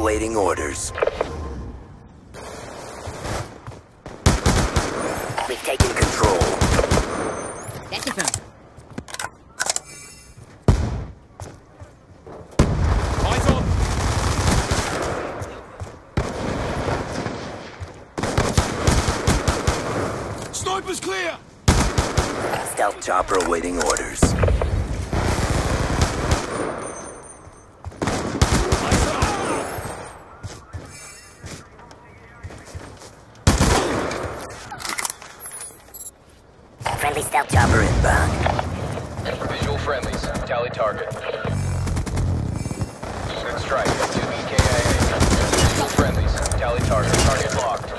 awaiting orders. We've taken control. That's confirmed. Eyes on! Sniper's clear! Stealth chopper awaiting orders. Friendly stealth chopper inbound. Visual friendlies. Tally target. Good strike. 2 EKIA. Visual friendlies. Tally target. Target locked.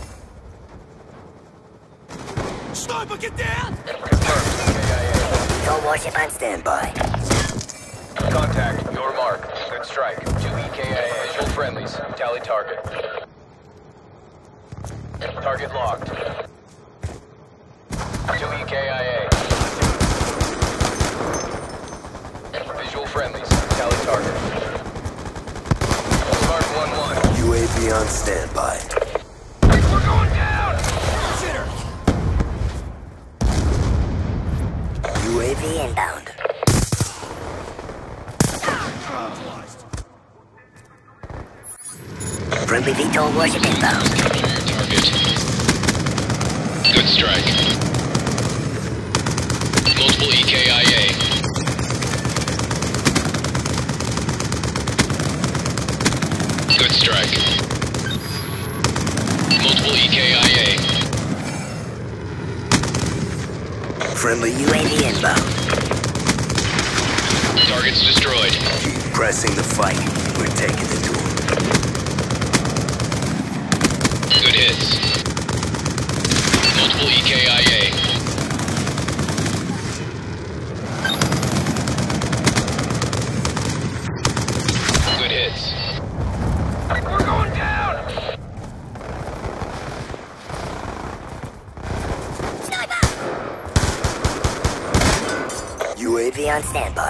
Sniper, get down! Confirmed. EKIA. Patrol warship on standby. Contact. Your mark. Good strike. 2 EKIA. Visual friendlies. Tally target. Target locked. 2 EKIA. Visual friendlies. Tally target. Mark 1-1. UAV on standby. We're going down! UAV inbound. Friendly VTOL warship inbound. Target. Good strike. Multiple EKIA. Good strike. Multiple EKIA. Friendly UAV inbound. Targets destroyed. Keep pressing the fight. We're taking it to them. Good hits. Multiple EKIA. Good hits. We're going down! UAV on standby.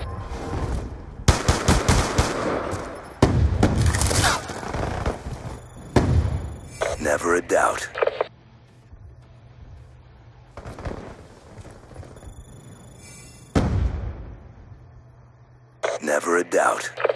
Never a doubt. Never a doubt.